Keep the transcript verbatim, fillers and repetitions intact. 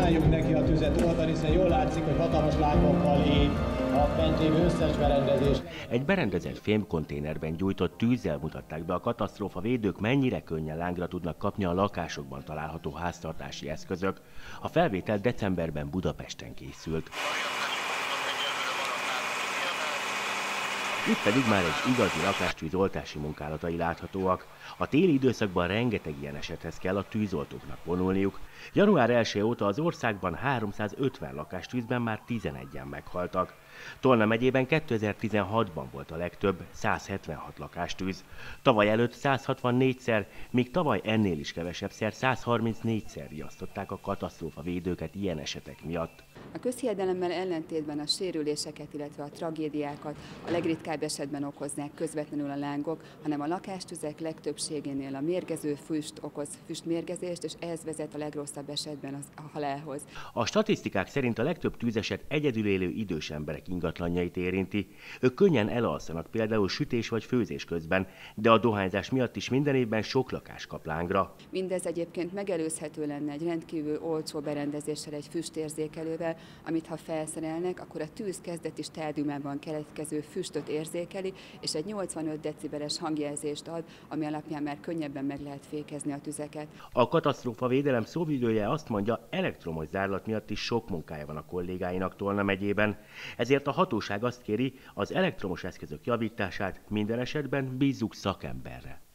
próbáljuk neki a tüzet oltani, hiszen jól látszik, hogy hatalmas lánggokkal ég a fent lévő összes berendezés. Egy berendezett fémkonténerben gyújtott tűzzel mutatták be a katasztrófa védők, mennyire könnyen lángra tudnak kapni a lakásokban található háztartási eszközök. A felvétel decemberben Budapesten készült. Itt pedig már egy igazi lakástűz oltási munkálatai láthatóak. A téli időszakban rengeteg ilyen esethez kell a tűzoltóknak vonulniuk. január elseje óta az országban háromszázötven lakástűzben már tizenegyen meghaltak. Tolna megyében kétezer-tizenhatban volt a legtöbb, száz hetvenhat lakástűz. Tavaly előtt száz hatvannégyszer, míg tavaly ennél is kevesebbszer, száz harmincnégyszer riasztották a katasztrófa védőket ilyen esetek miatt. A közhiedelemmel ellentétben a sérüléseket, illetve a tragédiákat a legritkább esetben okoznák közvetlenül a lángok, hanem a lakástüzek legtöbbségénél a mérgező füst okoz füstmérgezést, és ez vezet a legrosszabb esetben az, a halálhoz. A statisztikák szerint a legtöbb tűzeset egyedül élő idős emberek ingatlanjait érinti. Ők könnyen elalszanak például sütés vagy főzés közben, de a dohányzás miatt is minden évben sok lakás kap lángra. Mindez egyébként megelőzhető lenne egy rendkívül olcsó berendezéssel, egy füstérzékelővel, amit ha felszerelnek, akkor a tűz kezdeti stádiumában keletkező füstöt érzékeli, és egy nyolcvanöt decibeles hangjelzést ad, ami alapján már könnyebben meg lehet fékezni a tüzeket. A katasztrófa védelem szóvivője azt mondja, elektromos zárlat miatt is sok munkája van a kollégáinak Tolna megyében. Ezért a hatóság azt kéri, az elektromos eszközök javítását minden esetben bízzuk szakemberre.